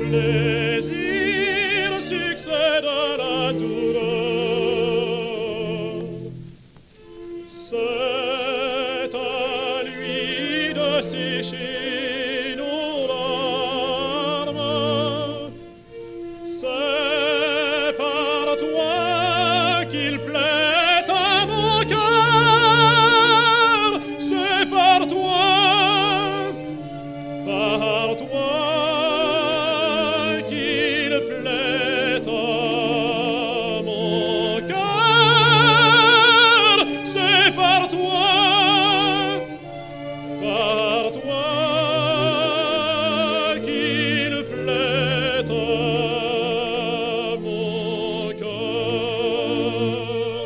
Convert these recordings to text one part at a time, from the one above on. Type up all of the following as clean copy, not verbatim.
plaisir succède à la douleur. C'est à lui de sécher nos larmes. C'est par toi qu'il plaît à mon cœur. C'est par toi qu'il plaît à mon cœur. C'est par toi qu'il plaît à mon cœur.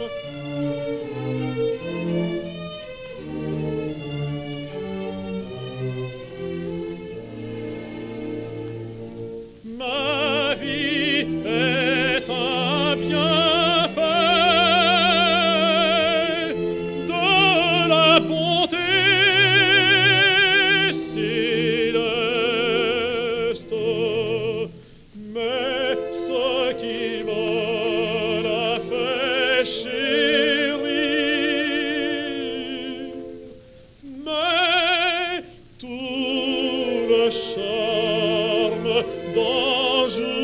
Ma vie est un bienfait de la bonté céleste, mais ce qui me l'a fait chérir, mais tout le charme d'un jour